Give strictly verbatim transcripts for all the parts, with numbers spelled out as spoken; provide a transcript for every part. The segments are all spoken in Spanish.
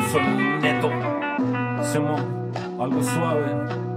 sol neto. Hacemos algo suave.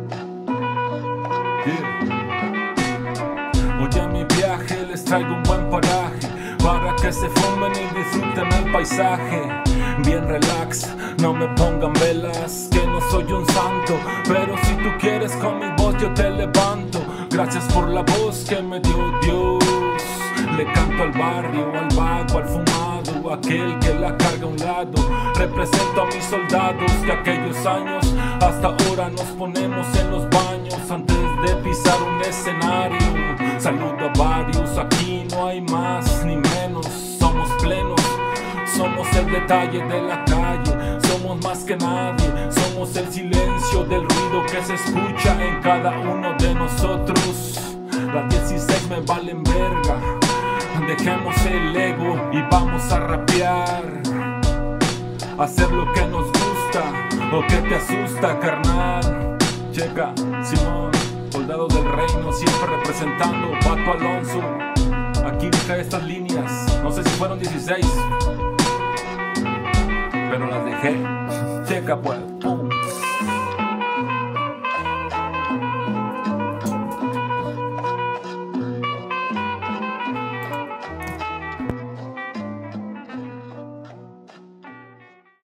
Yeah. Hoy en mi viaje les traigo un buen paraje para que se fumen y disfruten el paisaje. Bien relax, no me pongan velas, que no soy un santo, pero si tú quieres con mi voz yo te levanto. Gracias por la voz que me dio Dios. Le canto al barrio, al vago, al fumado, aquel que la carga a un lado. Represento a mis soldados que aquellos años hasta ahora nos ponemos en los baños antes de pisar un escenario. Saludo a varios, aquí no hay más ni menos, somos plenos. Somos el detalle de la calle, somos más que nadie, somos el silencio del ruido que se escucha en cada uno de nosotros. Las dieciséis me valen verga, dejemos el ego y vamos a rapear. Hacer lo que nos gusta o que te asusta, carnal. Checa, Simón, soldado del reino, siempre representando Pato Alonso. Aquí dejé estas líneas, no sé si fueron dieciséis, pero las dejé. Checa pues.